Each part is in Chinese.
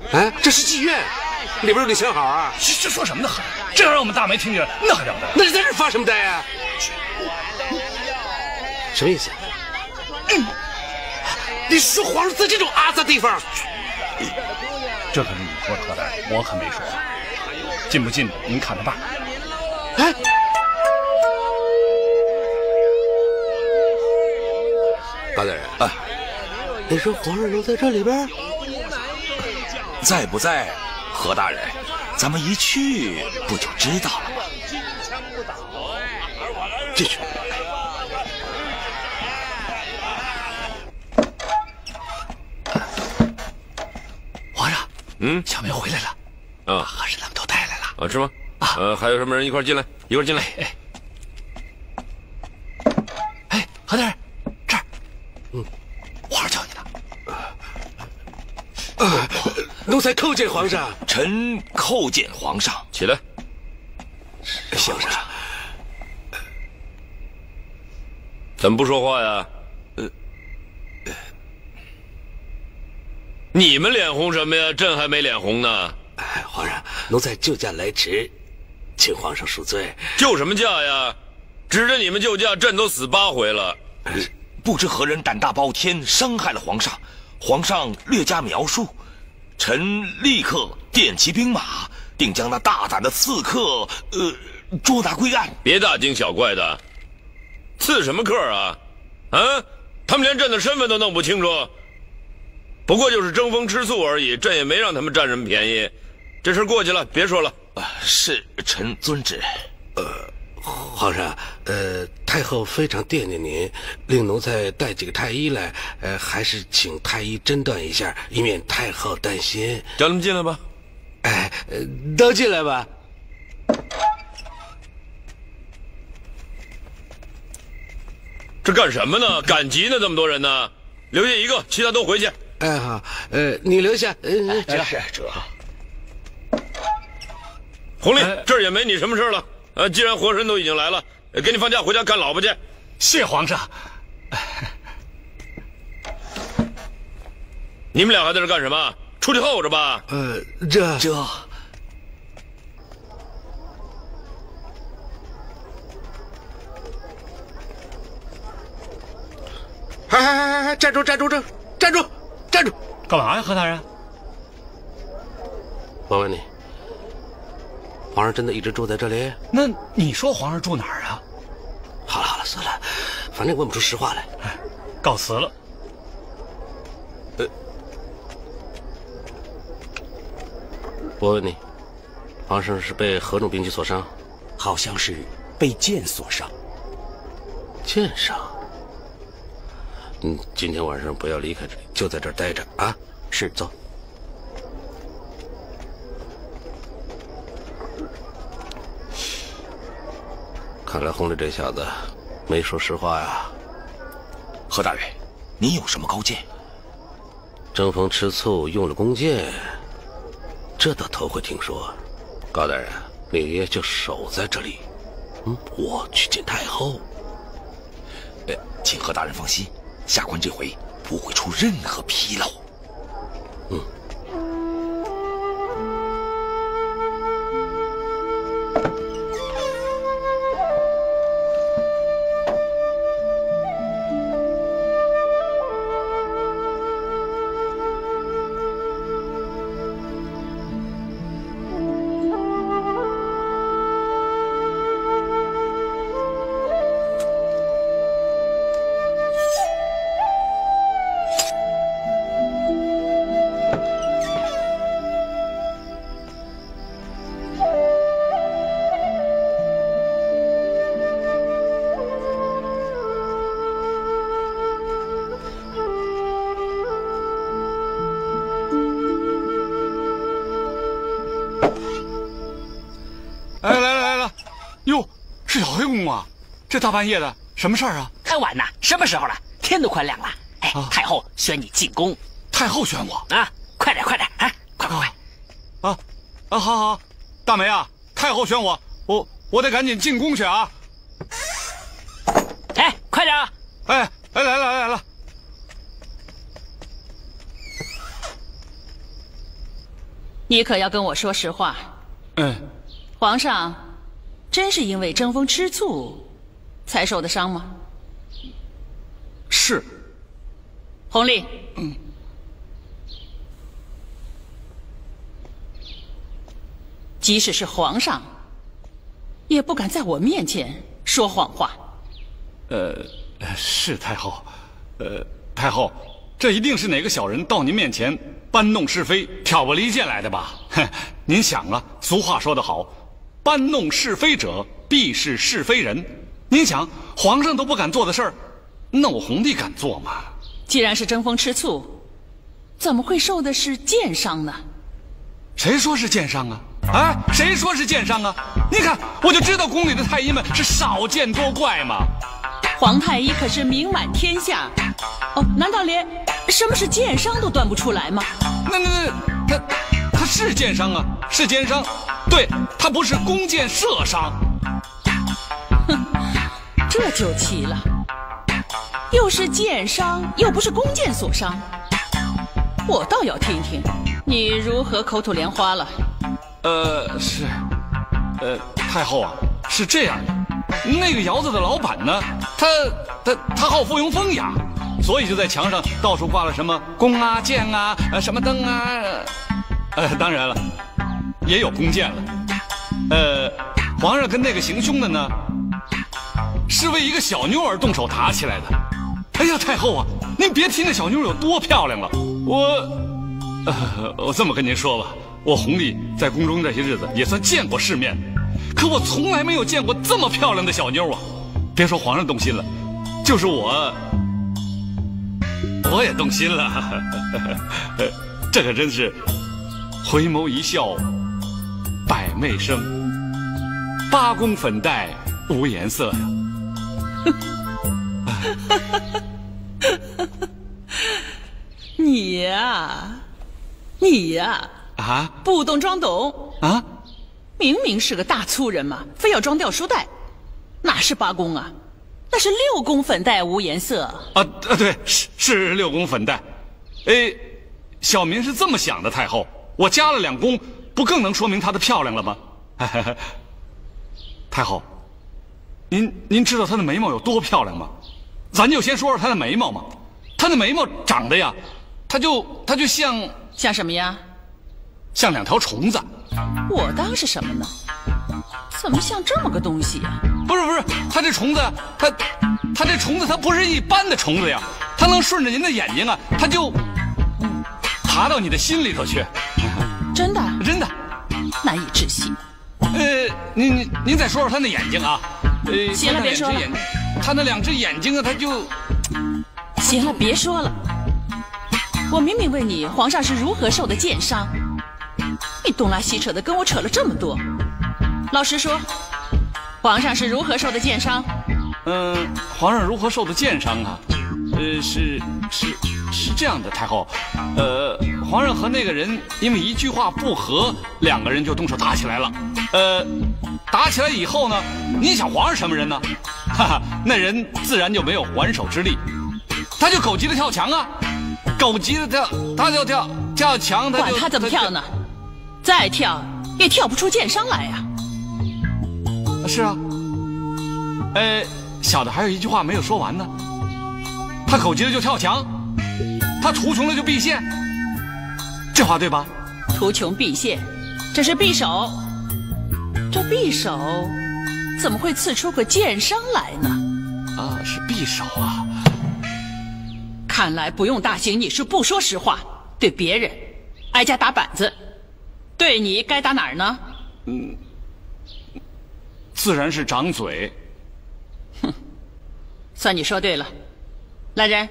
哎，这是妓院，里边有你相好啊！ 这说什么呢？这要让我们大梅听见，那还了得？ 那是在这发什么呆呀？什么意思？你说皇上在这种阿杂地方？ 这可是你说的，何大人，我可没说。进不进的，您看着办。 哎，高大人啊，你说皇上能在这里边？ 在不在，何大人，咱们一去不就知道了吗？ 进去。 皇上，小梅回来了，把和尚他们都带来了。 啊，是吗？还有什么人一块进来？一块进来。 哎，何大人，这儿，皇上叫你呢。 奴才叩见皇上。 臣叩见皇上。 起来。 皇上， 怎么不说话呀？你们脸红什么呀？朕还没脸红呢。 哎，皇上，奴才救驾来迟，请皇上恕罪。 救什么驾呀？指着你们救驾，朕都死8回了。 不知何人胆大包天，伤害了皇上。皇上略加描述，臣立刻电骑兵马，定将那大胆的刺客，捉拿归案。 别大惊小怪的，刺什么客啊？啊，他们连朕的身份都弄不清楚。不过就是争风吃醋而已，朕也没让他们占什么便宜。这事过去了，别说了。 是臣遵旨。 皇上，太后非常惦念您，令奴才带几个太医来，还是请太医诊断一下，以免太后担心。 叫他们进来吧。 哎，都进来吧。 这干什么呢？赶集呢？这么多人呢？留下一个，其他都回去。 哎，好，你留下。 是这。 红丽，这儿也没你什么事了。既然活神都已经来了，给你放假回家干老婆去。 谢皇上。 你们俩还在这干什么？出去候着吧。 这。哎，站住！ 干嘛呀，何大人？ 我问你，皇上真的一直住在这里？ 那你说皇上住哪儿啊？ 好了，算了，反正问不出实话来。 告辞了。 我问你，皇上是被何种兵器所伤？ 好像是被箭所伤。 箭伤？今天晚上不要离开这里，就在这儿待着啊！ 是， 走。看来红丽这小子没说实话呀。 何大人，你有什么高见？ 争风吃醋用了弓箭，这倒头回听说。高大人，你爷就守在这里，我去见太后。 请何大人放心，下官这回不会出任何纰漏。 这大半夜的，什么事儿啊？ 还晚呢，什么时候了？天都快亮了。哎，太后选你进宫。 太后选我啊！快点啊！快！ 好，大梅啊，太后选我得赶紧进宫去啊！ 哎，快点啊！ 哎，来了！ 你可要跟我说实话。皇上，真是因为争风吃醋才受的伤吗？ 是。 弘历。即使是皇上，也不敢在我面前说谎话。 是太后。太后，这一定是哪个小人到您面前搬弄是非、挑拨离间来的吧？您想啊，俗话说得好，搬弄是非者，必是是非人。您想，皇上都不敢做的事儿，那我皇帝敢做吗？ 既然是争风吃醋，怎么会受的是箭伤呢？ 谁说是箭伤啊？哎，谁说是箭伤啊？你看，我就知道宫里的太医们是少见多怪嘛。 皇太医可是名满天下，难道连什么是箭伤都断不出来吗？ 他是箭伤啊，是箭伤，对，他不是弓箭射伤。 哼，这就奇了，又是箭伤，又不是弓箭所伤，我倒要听听你如何口吐莲花了。 是，太后啊，是这样的，那个窑子的老板呢，他好附庸风雅，所以就在墙上到处挂了什么弓啊、箭啊、什么灯啊，当然了，也有弓箭了。皇上跟那个行凶的呢，是为一个小妞儿动手打起来的。哎呀，太后啊，您别提那小妞有多漂亮了，我这么跟您说吧。我弘历在宫中这些日子也算见过世面，可我从来没有见过这么漂亮的小妞啊！别说皇上动心了，就是我也动心了。这可真是回眸一笑百媚生，八公粉黛无颜色呀。 你呀！ 啊！ 不懂装懂啊！ 明明是个大粗人嘛，非要装吊书袋，哪是八公啊？那是6公粉黛无颜色。 对，是6公粉黛。小民是这么想的，太后，我加了2公，不更能说明她的漂亮了吗？太后，您知道她的眉毛有多漂亮吗？咱就先说说她的眉毛嘛。她的眉毛长得呀，她就像什么呀？ 像2条虫子。 我当是什么呢？怎么像这么个东西呀？ 不是，它这虫子，它这虫子它不是一般的虫子呀，它能顺着您的眼睛啊，它就爬到你的心里头去。 真的？ 真的， 难以置信。 您再说说它那眼睛啊。 行了，别说了。 它那2只眼睛啊，它就…… 行了，别说了。我明明问你，皇上是如何受的箭伤，你东拉西扯的跟我扯了这么多。老实说，皇上是如何受的箭伤？ 皇上如何受的箭伤啊？是这样的，太后，皇上和那个人因为一句话不合，2个人就动手打起来了。打起来以后呢，你想皇上什么人呢？那人自然就没有还手之力，他就狗急了跳墙啊！狗急了跳，他就跳墙， 管他怎么跳呢？再跳也跳不出箭伤来呀。 是啊，小的还有一句话没有说完呢。他狗急了就跳墙，他图穷了就避陷，这话对吧？ 图穷匕现，这是匕首。这匕首怎么会刺出个箭伤来呢？ 啊，是匕首啊。 看来不用大刑，你是不说实话，对别人挨家打板子，对你该打哪儿呢？ 自然是掌嘴。 哼，算你说对了。来人。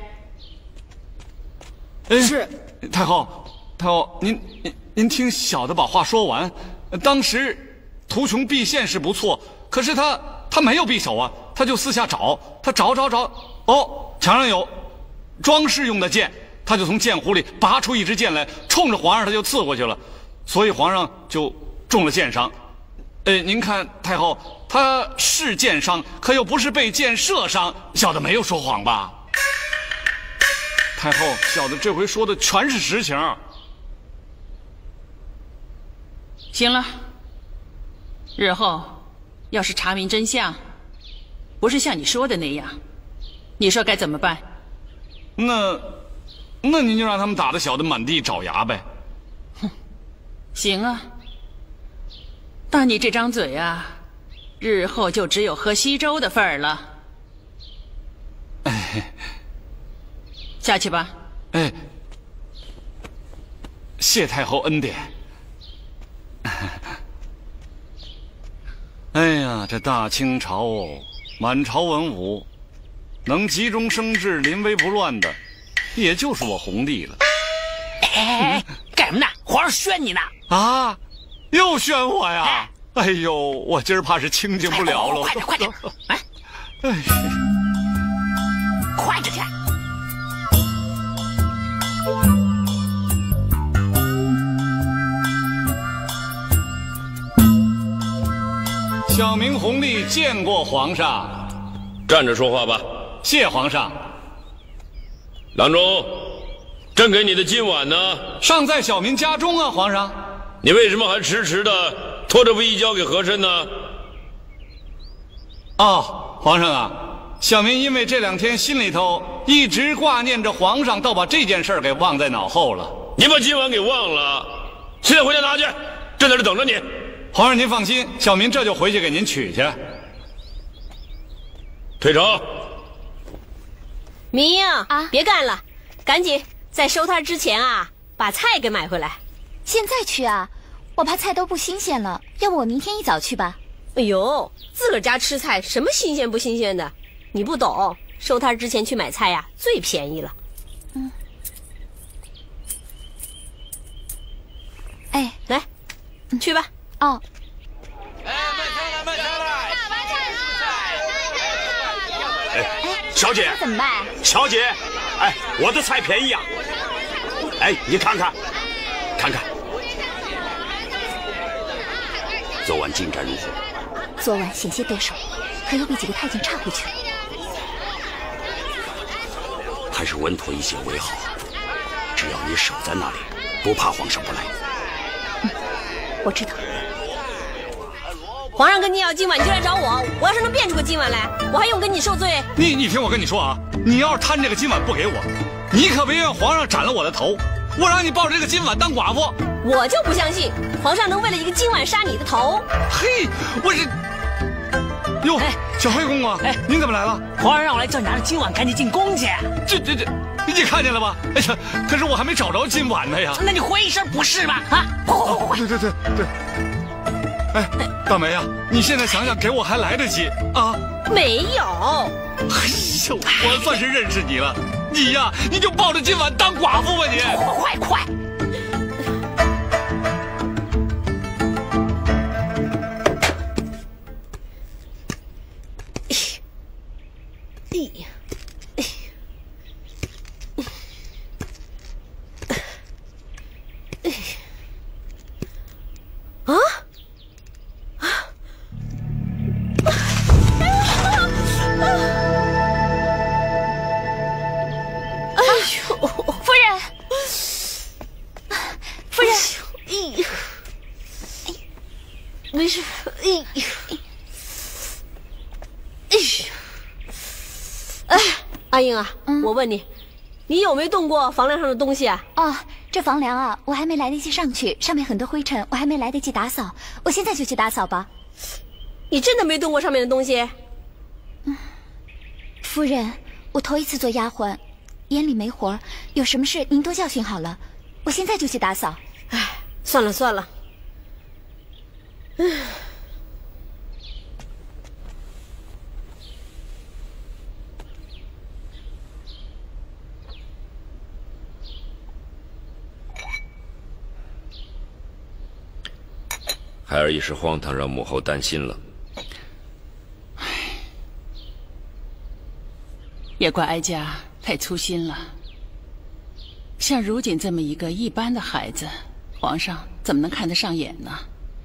是。太后，您听小的把话说完。当时图穷匕现是不错，可是他没有匕首啊，他就四下找，他找，墙上有装饰用的剑，他就从剑壶里拔出一支剑来，冲着皇上他就刺过去了，所以皇上就中了箭伤。您看太后，他是箭伤，可又不是被箭射伤，小的没有说谎吧？太后，小的这回说的全是实情。 行了，日后要是查明真相，不是像你说的那样，你说该怎么办？ 那您就让他们打得小的满地找牙呗。 哼，行啊。但你这张嘴啊，日后就只有喝稀粥的份儿了。 哎， 下去吧。 哎，谢太后恩典。哎呀，这大清朝满朝文武，能急中生智、临危不乱的，也就是我皇帝了。 哎，干什么呢？皇上宣你呢。 啊，又宣我呀！哎呦，我今儿怕是清静不了了。 快点！哎，快着点！ 小明弘历见过皇上。 站着说话吧。 谢皇上。 郎中，朕给你的金碗呢？ 尚在小民家中啊，皇上。 你为什么还迟迟的拖着不移交给和珅呢？ 哦，皇上啊，小民因为这2天心里头一直挂念着皇上，倒把这件事儿给忘在脑后了。 你把金碗给忘了，现在回家拿去，朕在这等着你。 皇上您放心，小民这就回去给您取去。 退朝。 明英啊，别干了，赶紧在收摊之前啊，把菜给买回来。 现在去啊？我怕菜都不新鲜了，要不我明天一早去吧。 哎呦，自个儿家吃菜什么新鲜不新鲜的，你不懂，收摊之前去买菜呀，最便宜了。 哎， 来，去吧。 哦。 卖菜了！哎，小姐怎么卖？ 小姐，哎，我的菜便宜啊！哎，你看看。 昨晚进展如何？ 昨晚险些得手，可又被几个太监岔回去了。 还是稳妥一些为好。只要你守在那里，不怕皇上不来。 我知道。 皇上跟你要金碗，你就来找我。我要是能变出个金碗来，我还用跟你受罪？ 你听我跟你说啊，你要是贪这个金碗不给我，你可别让皇上斩了我的头。我让你抱着这个金碗当寡妇。 我就不相信皇上能为了一个金碗杀你的头。 嘿，我是哟，小黑公公，您怎么来了？ 皇上让我来叫你拿着金碗赶紧进宫去。 这，你看见了吧？哎呀，可是我还没找着金碗呢呀。 那你回一声不是吧？啊，快！ 对。哎，大梅呀，你现在想想，给我还来得及啊？ 没有。 哎呦，我算是认识你了。你呀，你就抱着金碗当寡妇吧你！ 快！ 没事。阿英啊，我问你，你有没有动过房梁上的东西啊？ 哦，这房梁啊，我还没来得及上去，上面很多灰尘，我还没来得及打扫，我现在就去打扫吧。 你真的没动过上面的东西？ 夫人，我头一次做丫鬟，眼里没活，有什么事您多教训好了。我现在就去打扫。 哎，算了。 孩儿一时荒唐，让母后担心了。 也怪哀家太粗心了。像如锦这么一个一般的孩子，皇上怎么能看得上眼呢？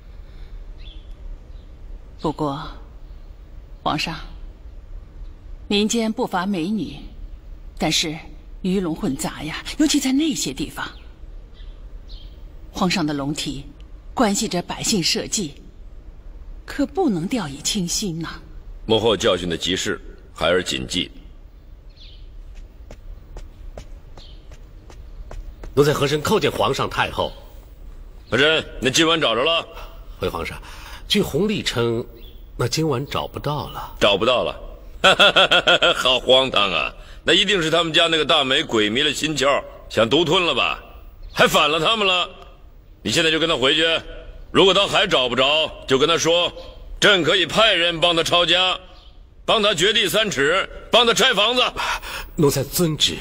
不过，皇上，民间不乏美女，但是鱼龙混杂呀，尤其在那些地方。皇上的龙体关系着百姓社稷，可不能掉以轻心呐。 幕后教训的急事，孩儿谨记。 奴才和珅叩见皇上太后。 和珅，那今晚找着了？ 回皇上，据弘历称，那今晚找不到了。 找不到了，好荒唐啊！那一定是他们家那个大美鬼迷了心窍，想独吞了吧？还反了他们了。你现在就跟他回去，如果他还找不着，就跟他说，朕可以派人帮他抄家，帮他掘地3尺，帮他拆房子。 奴才遵旨。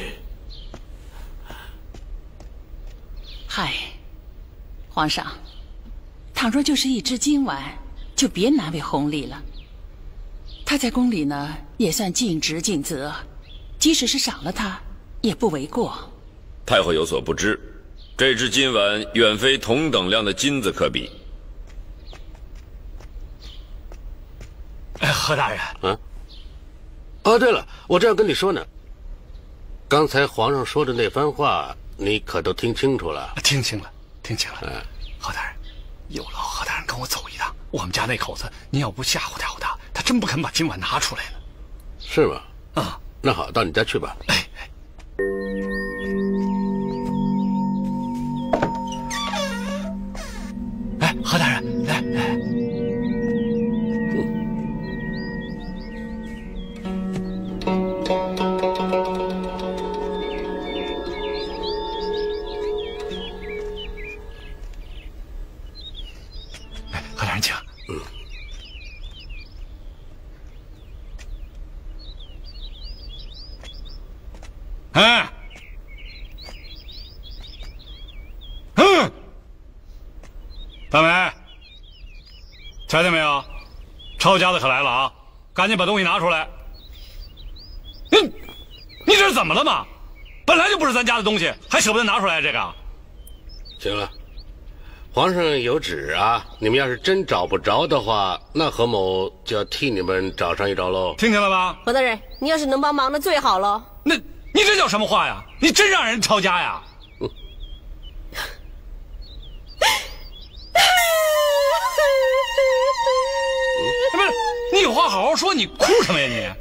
嗨，皇上，倘若就是一只金丸，就别难为弘历了。他在宫里呢，也算尽职尽责，即使是赏了他，也不为过。 太后有所不知，这只金丸远非同等量的金子可比。 何大人， 哦，对了，我正要跟你说呢。刚才皇上说的那番话，你可都听清楚了？ 听清了，听清了。何大人，有劳何大人跟我走一趟。我们家那口子，您要不吓唬吓唬他，他真不肯把金碗拿出来呢。 是吗？那好，到你家去吧。 何大人，来。何大人请。大美，瞧见没有？抄家的可来了啊！赶紧把东西拿出来。你这是怎么了嘛？本来就不是咱家的东西，还舍不得拿出来这个？ 行了，皇上有旨啊！你们要是真找不着的话，那何某就要替你们找上一找喽。 听见了吧？ 何大人，你要是能帮忙，那最好了。 那你这叫什么话呀？你真让人抄家呀？不是，你有话好好说，你哭什么呀你？哎呀，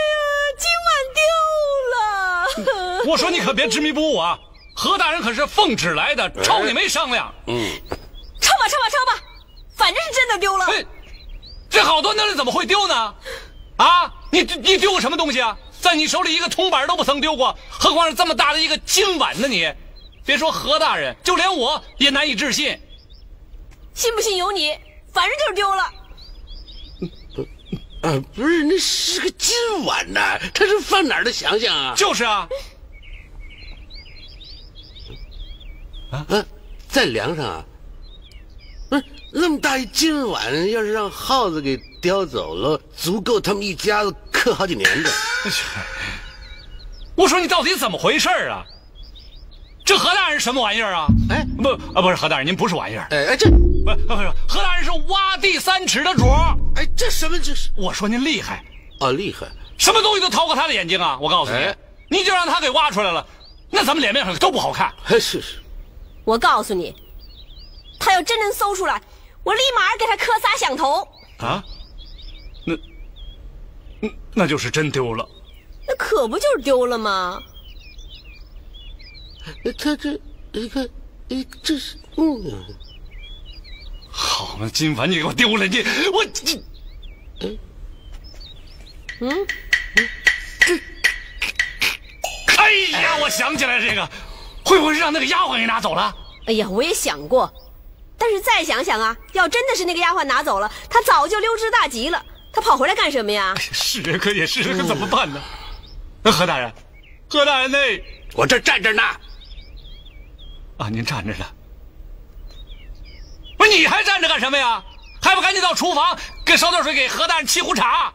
今晚丢了。 我说你可别执迷不悟啊！何大人可是奉旨来的，抄你没商量。 抄吧，反正是真的丢了。 这好端端的怎么会丢呢？啊，你丢过什么东西啊？在你手里一个铜板都不曾丢过，何况是这么大的一个金碗呢？你别说何大人，就连我也难以置信。 信不信由你，反正就是丢了。 不是，那是个金碗呐，它是放哪儿的想想啊？ 就是啊。 在梁上啊。不是，那么大一金碗，要是让耗子给叼走了，足够他们一家子刻好几年的。 我说你到底怎么回事啊？这何大人什么玩意儿啊？不是何大人，您不是玩意儿。 这不是何大人是挖地3尺的主。 这什么这是？ 我说您厉害。 厉害。 什么东西都逃过他的眼睛啊！我告诉你，你就让他给挖出来了，那咱们脸面上都不好看。 是。 我告诉你，他要真能搜出来，我立马给他磕仨响头。 啊？那就是真丢了。 那可不就是丢了吗？ 他这这是好嘛，金凡你给我丢了，哎呀，我想起来这个，会不会是让那个丫鬟给拿走了？ 哎呀，我也想过，但是再想想啊，要真的是那个丫鬟拿走了，她早就溜之大吉了，她跑回来干什么呀？ 是，可也是，可怎么办呢？何大人，那我这站着呢。 啊，您站着呢。不是，你还站着干什么呀？还不赶紧到厨房给烧点水给何大人沏壶茶？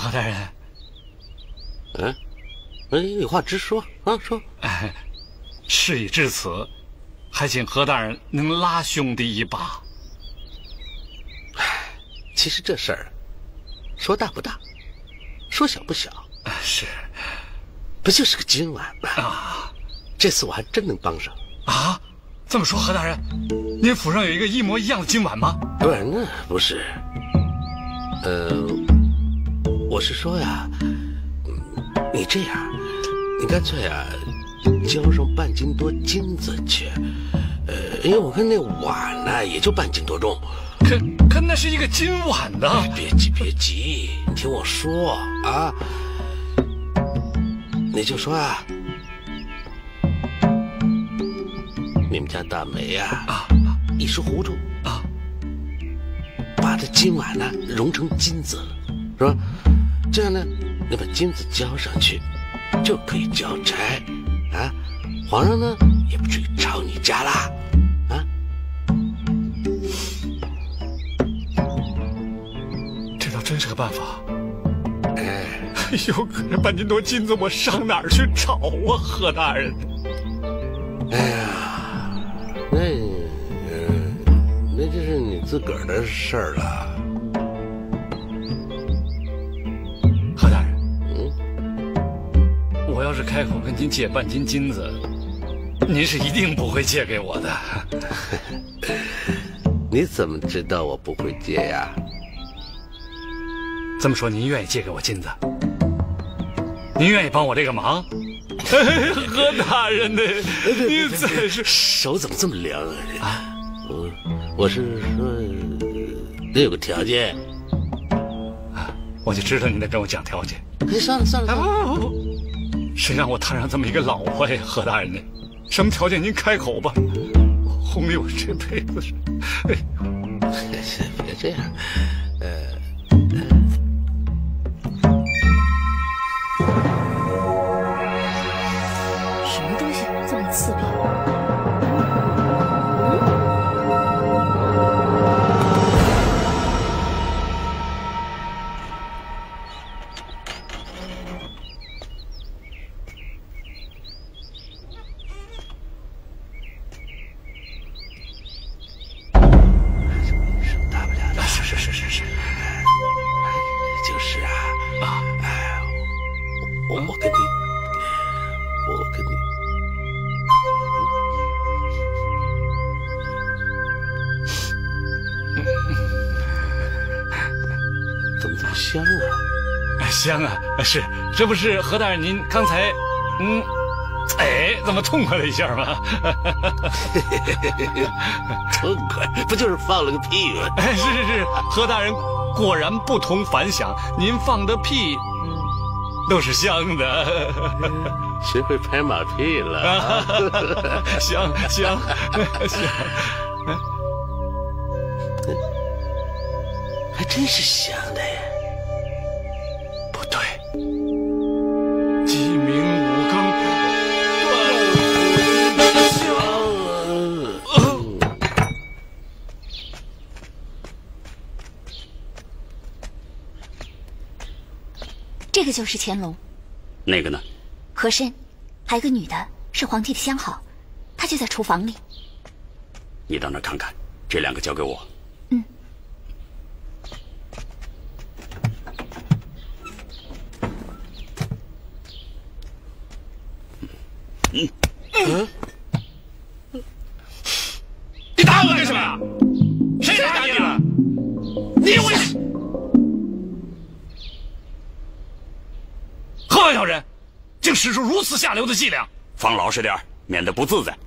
何大人。 有话直说啊，说。 事已至此，还请何大人能拉兄弟一把。 其实这事儿，说大不大，说小不小。 是， 不就是个今晚吗？这次我还真能帮上。 这么说，何大人，您府上有一个一模一样的今晚吗？ 不是，那不是。我是说呀，你这样，你干脆啊，交上半斤多金子去。因为我看那碗呢，也就半斤多重。 可那是一个金碗呢。 别急，你听我说啊。你就说啊，你们家大梅一时糊涂把这金碗呢融成金子了，是吧？这样呢，你把金子交上去，就可以交差啊。皇上呢也不至于抄你家啦啊。 这倒真是个办法。可是半斤多金子我上哪儿去找啊，何大人？ 那就是你自个儿的事儿了。 何大人，我要是开口跟您借半斤金子，您是一定不会借给我的。 你怎么知道我不会借呀？ 这么说，您愿意借给我金子？您愿意帮我这个忙？何大人呢？您真是手怎么这么凉啊？我是说，得有个条件。 我就知道你得跟我讲条件。 算了， 不，谁让我摊上这么一个老婆呀？何大人呢？什么条件您开口吧，哄你我这辈子是。 别这样， 什么东西这么刺鼻？ 大不了的。 是。 就是我跟你。怎么这么香啊？ 香啊！是，这不是何大人您刚才，怎么痛快了一下吗？ 痛快，不就是放了个屁吗？ 是，何大人果然不同凡响，您放的屁都是香的。 学会拍马屁了？ 香。 还真是香的呀。 不对，鸡鸣五更这个就是乾隆。 那个呢？ 和珅，还有个女的，是皇帝的相好，她就在厨房里。 你到那儿看看，这两个交给我。 你打我干什么呀？谁打你了？你我何万小人，竟使出如此下流的伎俩！ 放老实点，免得不自在。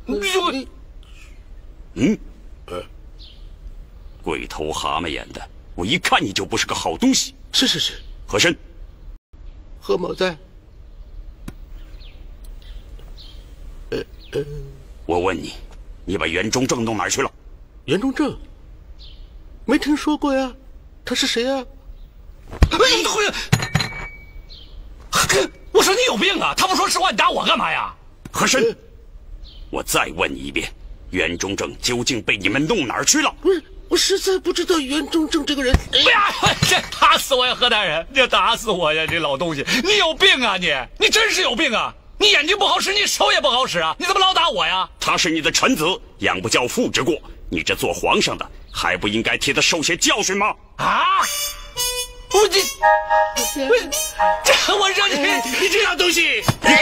鬼头蛤蟆眼的，我一看你就不是个好东西。 是。 和珅， 何某在。 我问你，你把袁中正弄哪儿去了？ 袁中正，没听说过呀，他是谁呀？ 我说你有病啊！他不说实话，你打我干嘛呀？ 和珅，我再问你一遍，袁中正究竟被你们弄哪儿去了？ 不是， 我实在不知道袁中正这个人。 哎呀，这打死我呀，何大人！这打死我呀，这老东西，你有病啊你！你真是有病啊！你眼睛不好使，你手也不好使啊！你怎么老打我呀？ 他是你的臣子，养不教父之过，你这做皇上的还不应该替他受些教训吗？ 啊！我让你这样东西！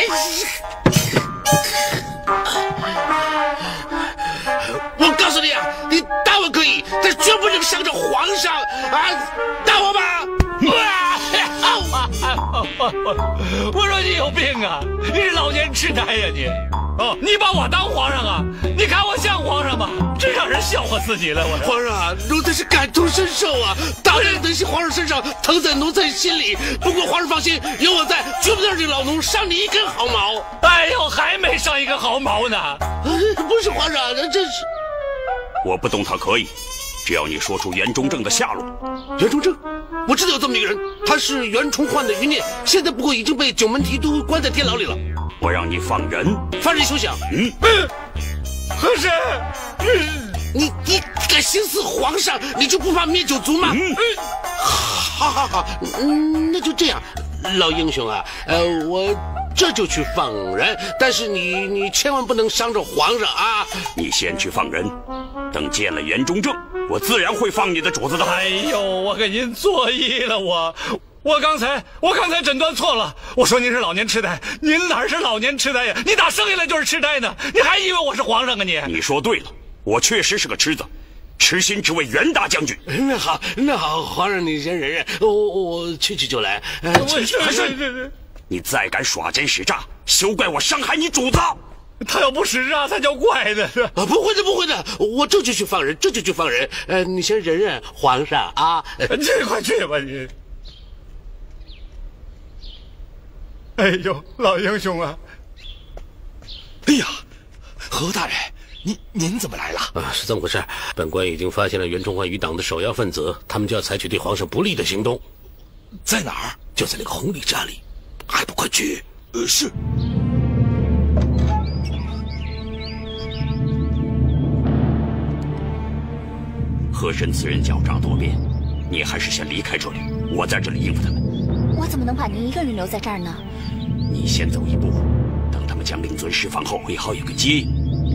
我告诉你啊，你打我可以，但绝不能伤着皇上啊！打我吧！ 我说你有病啊！你是老年痴呆呀你！哦，你把我当皇上啊？你看我像皇上吗？真让人笑话死你了！我皇上啊，奴才是感同身受啊，大人疼惜皇上身上，疼在奴才心里。不过皇上放心，有我在，绝不让这老奴伤你一根毫毛。 哎呦，还没伤一根毫毛呢！ 不是皇上，这是我不动他可以，只要你说出袁中正的下落。 袁中正，我知道有这么一个人，他是袁崇焕的余孽，现在不过已经被九门提督关在天牢里了。 我让你放人， 放人休想！ 和珅， 你敢行刺皇上，你就不怕灭九族吗？好，那就这样，老英雄啊，我这就去放人，但是你千万不能伤着皇上啊！ 你先去放人，等见了袁中正，我自然会放你的主子的。 哎呦，我给您作揖了，我刚才诊断错了，我说您是老年痴呆，您哪是老年痴呆呀？你打生下来就是痴呆呢，你还以为我是皇上啊你？ 你说对了，我确实是个痴子，痴心只为袁大将军。 那好，皇上你先忍忍，我去就来。 你再敢耍奸使诈，休怪我伤害你主子。 他要不使诈，他叫怪的。 不会的，我这就去放人，你先忍忍，皇上啊。 这快去吧你。哎呦，老英雄啊！ 哎呀，何大人，您怎么来了？ 是这么回事，本官已经发现了袁崇焕余党的首要分子，他们就要采取对皇上不利的行动。 在哪儿？ 就在那个红里栅里，还不快去？ 是。 和珅此人狡诈多变，你还是先离开这里，我在这里应付他们。 我怎么能把您一个人留在这儿呢？ 你先走一步，等他们将令尊释放后，也好有个接应。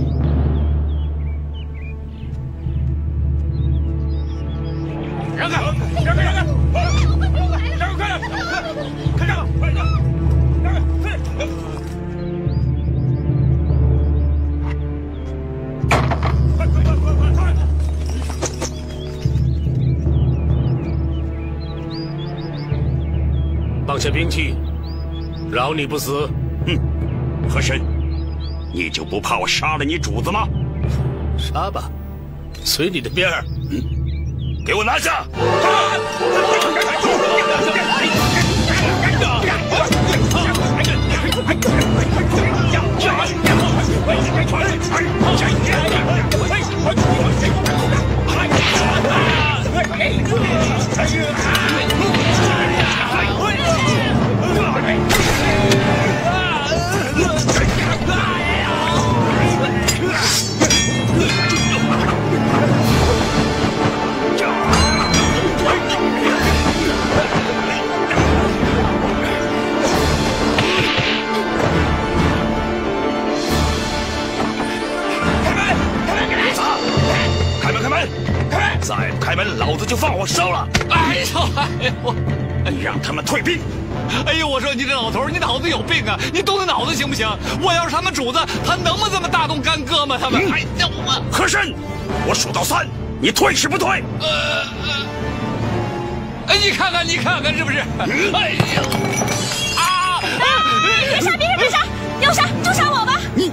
让开！让开！让开！让开！开让！快让！让开！快！ 放下兵器，饶你不死。 和珅，你就不怕我杀了你主子吗？ 杀吧，随你的便儿。 给我拿下！再不开门，老子就放火烧了！ 哎呦！ 你让他们退兵！ 哎呦，我说你这老头，你脑子有病啊！你动动脑子行不行？我要是他们主子，他能不能这么大动干戈吗？他们哎呀我！ 和珅，我数到3，你退是不退？ 哎，你看看，是不是？哎呀！啊！ 别杀！别杀！要杀就杀我吧！你。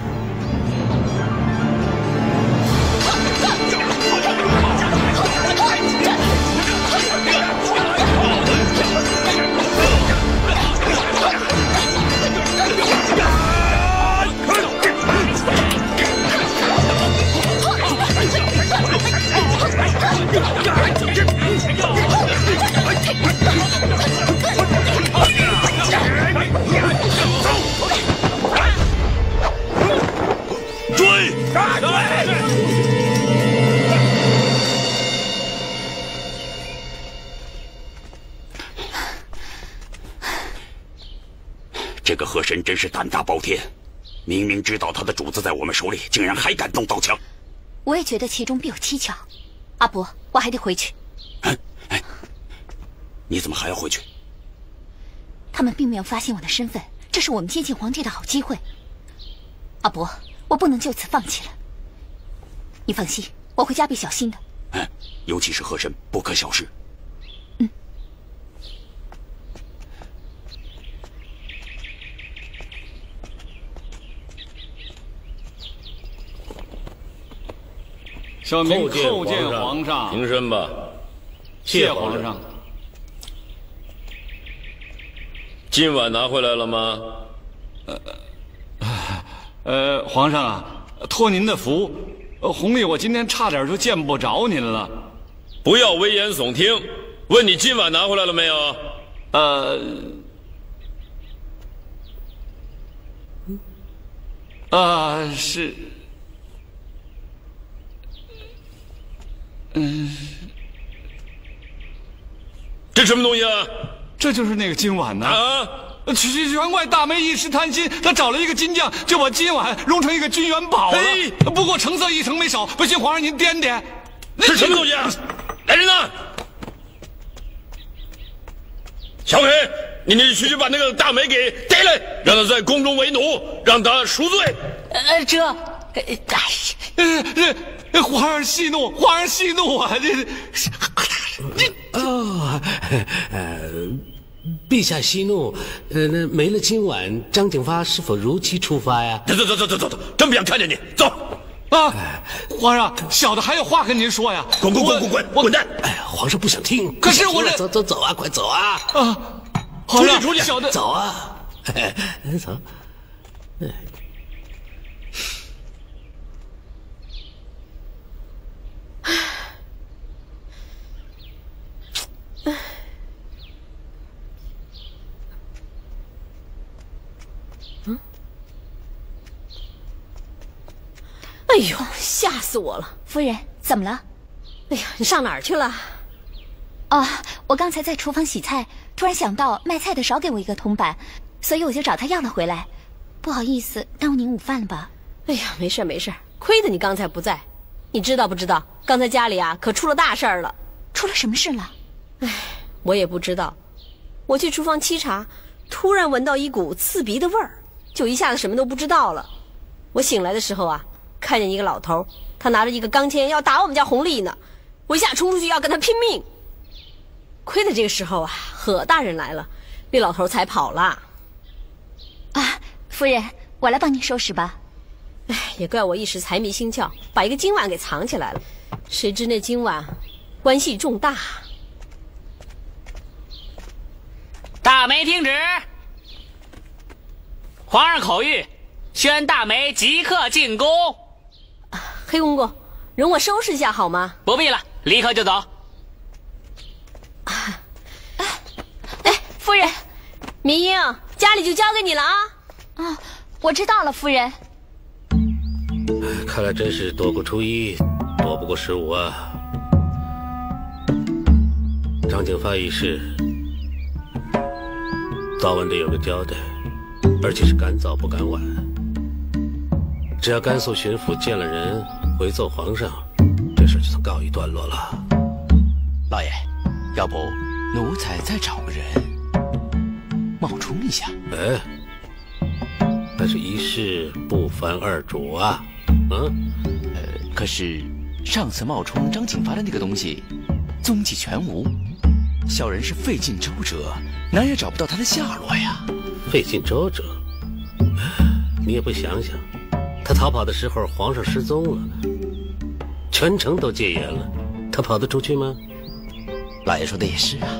追！ 这个河神真是胆大包天，明明知道他的主子在我们手里，竟然还敢动刀枪。 我也觉得其中必有蹊跷。阿伯，我还得回去。 你怎么还要回去？ 他们并没有发现我的身份，这是我们接近皇帝的好机会。阿伯，我不能就此放弃了。你放心，我会加倍小心的。 尤其是河神，不可小视。 小民叩见皇上。 平身吧。 谢皇上。 今晚拿回来了吗？ 皇上啊，托您的福，弘历我今天差点就见不着您了。 不要危言耸听，问你今晚拿回来了没有？ 是， 这什么东西啊？ 这就是那个金碗呢。员外大梅一时贪心，他找了一个金匠，就把金碗融成一个金元宝了。不过成色一成没少，不信皇上您掂掂。 这什么东西啊？来人呐！小裴，你去把那个大梅给逮来，让他在宫中为奴，让他赎罪。 皇上息怒，皇上息怒啊！ 陛下息怒，那没了今晚，张景发是否如期出发呀？ 走，真不想看见你，走！ 皇上，小的还有话跟您说呀！ 滚蛋！ 哎呀，皇上不想听。 可是我这走啊，快走啊！ 皇上， 出去！ 小的走啊！走。 哎呦，吓死我了！ 夫人，怎么了？ 哎呀，你上哪儿去了？ 我刚才在厨房洗菜，突然想到卖菜的少给我一个铜板，所以我就找他要了回来。不好意思，耽误您午饭了吧？ 哎呀，没事，亏得你刚才不在。你知道不知道？刚才家里啊可出了大事儿了。 出了什么事了？ 我也不知道。我去厨房沏茶，突然闻到一股刺鼻的味儿，就一下子什么都不知道了。我醒来的时候啊，看见一个老头，他拿着一个钢钎要打我们家弘历呢。我一下冲出去要跟他拼命。亏得这个时候啊，何大人来了，那老头才跑了。 夫人，我来帮您收拾吧。 也怪我一时财迷心窍，把一个金碗给藏起来了。谁知那金碗关系重大。 大梅听旨，皇上口谕，宣大梅即刻进宫。 黑公公，容我收拾一下好吗？ 不必了，立刻就走。 夫人， 明英，家里就交给你了啊。 我知道了，夫人。 看来真是躲过初一，躲不过15啊！张景发一事，早晚得有个交代，而且是赶早不赶晚。只要甘肃巡抚见了人，回奏皇上，这事就算告一段落了。 老爷，要不奴才再找个人冒充一下？ 但是一事不凡二主啊。 可是上次冒充张景发的那个东西踪迹全无，小人是费尽周折，哪也找不到他的下落呀。 费尽周折？你也不想想，他逃跑的时候皇上失踪了，全城都戒严了，他跑得出去吗？ 老爷说的也是啊。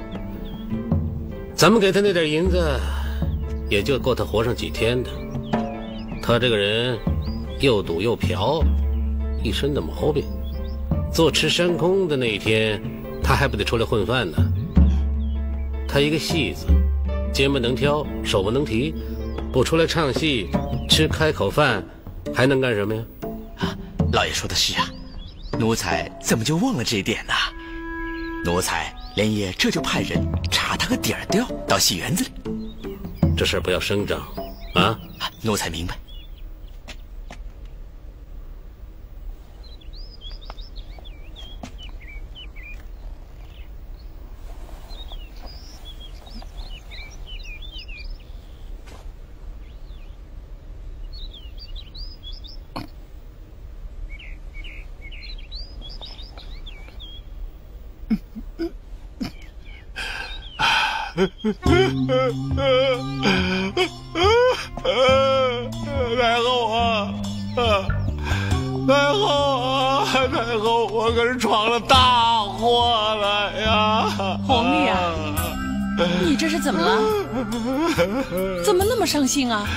咱们给他那点银子，也就够他活上几天的。他这个人又赌又嫖，一身的毛病。坐吃山空的那一天，他还不得出来混饭呢？他一个戏子，肩不能挑，手不能提，不出来唱戏，吃开口饭，还能干什么呀？ 老爷说的是啊，奴才怎么就忘了这一点呢？奴才连夜这就派人查他个底儿掉到戏园子里。 这事儿不要声张，啊？ 奴才明白。 太后啊，太后啊，太后，我可是闯了大祸了呀！ 红丽啊，你这是怎么了？怎么那么伤心啊？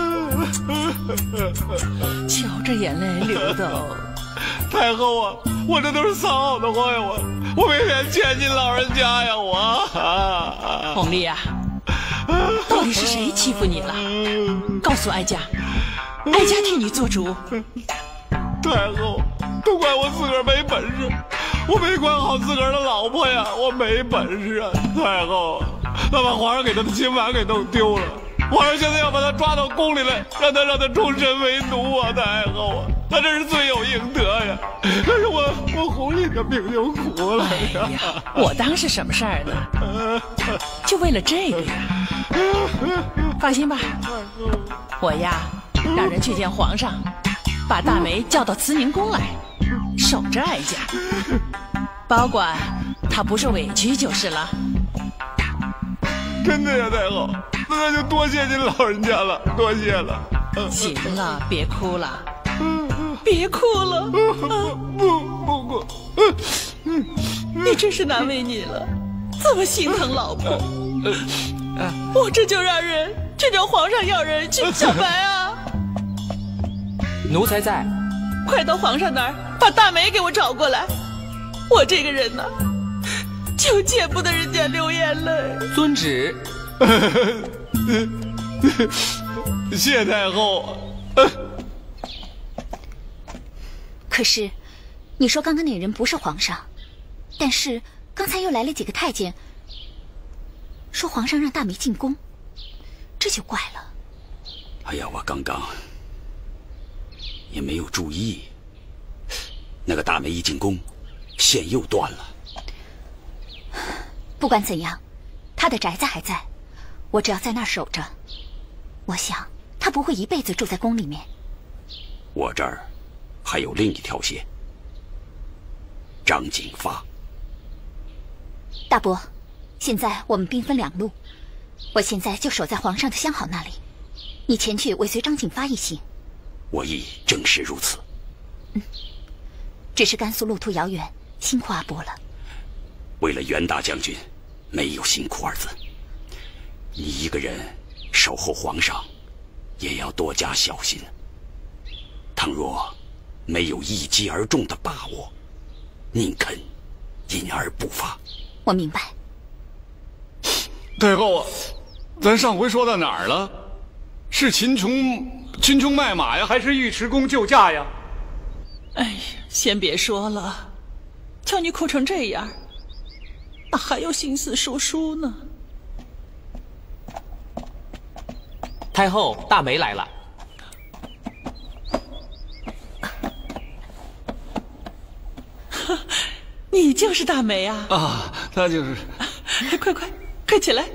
瞧这眼泪流的哦。 太后啊，我这都是丧好的话呀，我没脸见您老人家呀，我。 红丽啊，到底是谁欺负你了？告诉哀家，哀家替你做主。 太后，都怪我自个儿没本事，我没管好自个儿的老婆呀，我没本事啊！太后，他把皇上给他的金碗给弄丢了，皇上现在要把他抓到宫里来，让他终身为奴啊！太后啊，他这是罪有应得呀！可是我红丽的命就苦了呀！ 哎呀，我当是什么事儿呢？就为了这个呀？放心吧，我呀让人去见皇上，把大梅叫到慈宁宫来，守着哀家，保管她不受委屈就是了。 真的呀，太后，那就多谢您老人家了，多谢了。 行了，别哭了，别哭了， 不哭。 你真是难为你了，这么心疼老婆。我这就让人去找皇上要人去。小白啊， 奴才在， 快到皇上那儿把大梅给我找过来。我这个人呢，就见不得人家流眼泪。 遵旨。 谢太后。 可是，你说刚刚那人不是皇上，但是刚才又来了几个太监，说皇上让大梅进宫，这就怪了。 哎呀，我刚刚也没有注意，那个大梅一进宫，线又断了。 不管怎样，他的宅子还在，我只要在那儿守着，我想他不会一辈子住在宫里面。 我这儿还有另一条线，张景发。 大伯，现在我们兵分两路，我现在就守在皇上的相好那里，你前去尾随张景发一行。 我亦正是如此。 只是甘肃路途遥远，辛苦阿伯了。 为了袁大将军，没有辛苦二字。你一个人守候皇上，也要多加小心。倘若没有一击而中的把握，宁肯隐而不发。 我明白。 太后啊，咱上回说到哪儿了？是秦琼卖马呀，还是尉迟恭救驾呀？ 哎呀，先别说了，瞧你哭成这样，哪还有心思说书呢？ 太后，大梅来了。 你就是大梅啊？ 啊，他就是。 快起来！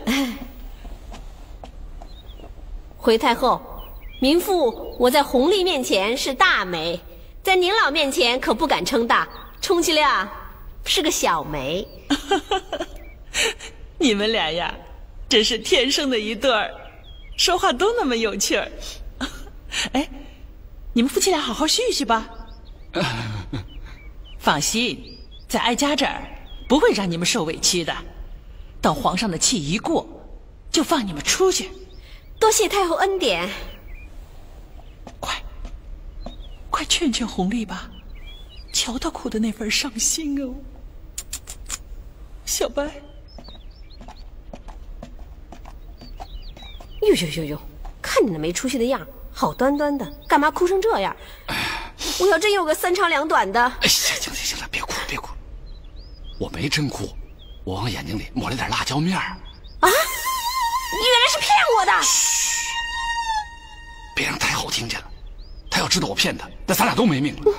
回太后，民妇我在弘历面前是大梅，在您老面前可不敢称大，充其量是个小梅。 你们俩呀，真是天生的一对儿，说话都那么有趣儿。哎，你们夫妻俩好好叙叙吧。放心，在哀家这儿不会让你们受委屈的。等皇上的气一过，就放你们出去。 多谢太后恩典。 快劝劝弘历吧，瞧他哭的那份伤心哦。小白， 哟，看你那没出息的样，好端端的，干嘛哭成这样？我要真有个三长两短的。 哎，行了，别哭，我没真哭，我往眼睛里抹了点辣椒面儿。 啊！你原来是骗我的。 嘘，别让太后听见了。他要知道我骗他，那咱俩都没命了。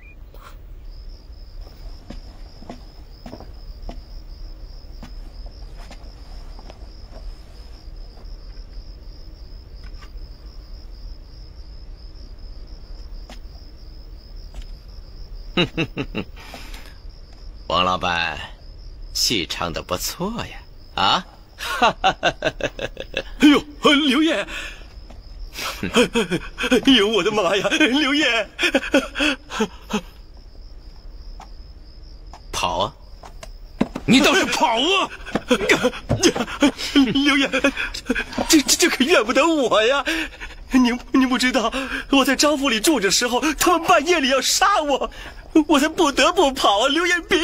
王老板，戏唱得不错呀！啊，哈哈哈！ 哎呦，刘烨！哎呦，我的妈呀，刘烨！ 跑啊！你倒是跑啊！ 刘烨，这可怨不得我呀！您不知道，我在张府里住着时候，他们半夜里要杀我，我才不得不跑啊！刘烨，别！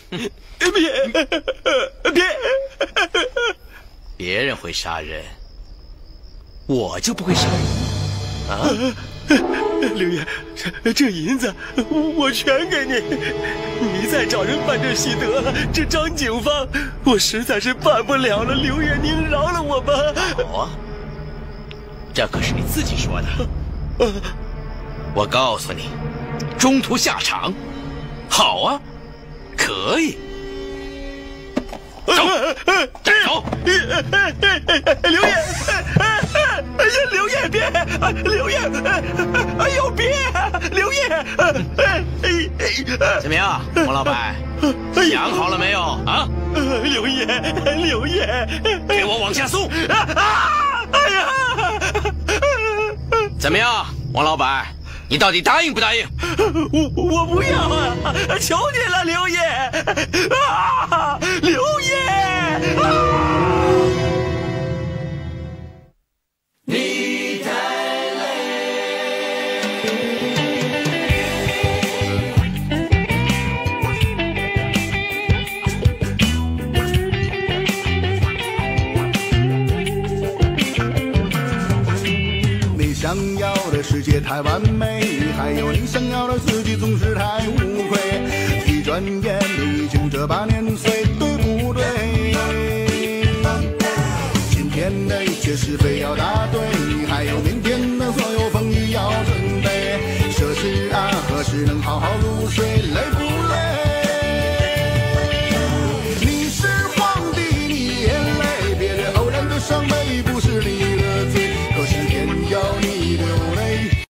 别人会杀人，我就不会杀人啊！ 刘烨，这银子我全给你，你再找人办这戏得了。这张景芳，我实在是办不了了。刘烨，您饶了我吧！ 好啊，这可是你自己说的。我告诉你，中途下场，好啊，可以。走，站手！ 刘烨，哎呀，刘烨别！刘烨，哎呦别！刘烨， 怎么样，王老板，想好了没有啊？ 刘烨， 给我往下送！ 哎呀！ 怎么样，王老板，你到底答应不答应？ 我不要啊！求你了，刘烨！刘烨！你太累。 你想要的世界太完美，还有你想要的自己总是太无愧。一转眼你已经这把年岁，对不对？今天的一切是非要答对，还有明天的所有风雨要准备。这事啊，何时能好好入睡？